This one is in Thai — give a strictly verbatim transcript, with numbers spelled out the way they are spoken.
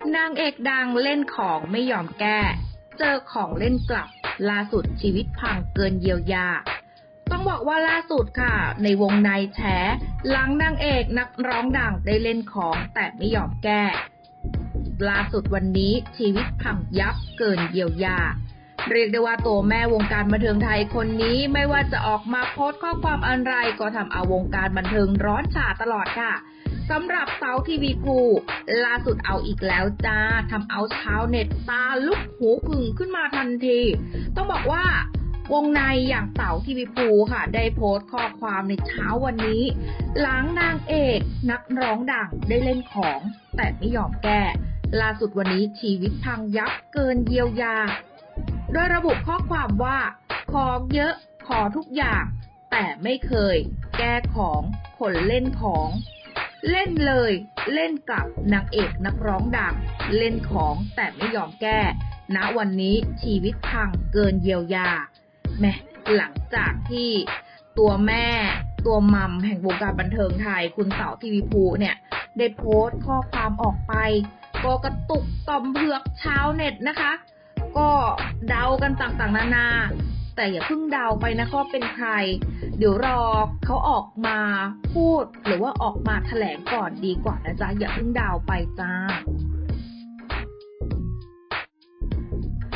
นางเอกดังเล่นของไม่ยอมแก้เจอของเล่นกลับล่าสุดชีวิตพังเกินเยียวยาต้องบอกว่าล่าสุดค่ะในวงในแฉหลังนางเอกนักร้องดังได้เล่นของแต่ไม่ยอมแก้ล่าสุดวันนี้ชีวิตพังยับเกินเยียวยาเรียกได้ว่าตัวแม่วงการบันเทิงไทยคนนี้ไม่ว่าจะออกมาโพสต์ข้อความอะไรก็ทำเอาวงการบันเทิงร้อนฉาตลอดค่ะสำหรับเต๋าทีวีภูล่าสุดเอาอีกแล้วจ้าทำเอาชาวเน็ตตาลุกหูผึ่งขึ้นมาทันทีต้องบอกว่าวงในอย่างเต๋าทีวีภูค่ะได้โพสต์ข้อความในเช้าวันนี้หลังนางเอกนักร้องดังได้เล่นของแต่ไม่ยอมแก้ล่าสุดวันนี้ชีวิตพังยับเกินเยียวยาโดยระบุข้อความว่าของเยอะขอทุกอย่างแต่ไม่เคยแก้ของคนเล่นของเล่นเลยเล่นกับนางเอกนักร้องดังเล่นของแต่ไม่ยอมแก้ณวันนี้ชีวิตพังเกินเยียวยาแม่หลังจากที่ตัวแม่ตัวมัมแห่งวงการบันเทิงไทยคุณเต๋าทีวีภูเนี่ยได้โพสต์ข้อความออกไปก็กระตุกต่อมเผือกชาวเน็ตนะคะก็เดากันต่างๆนานาแต่อย่าเพิ่งเดาไปนะว่าเป็นใครเดี๋ยวรอเขาออกมาพูดหรือว่าออกมาแถลงก่อนดีกว่านะจ๊ะอย่าเพิ่งเดาไปจ้า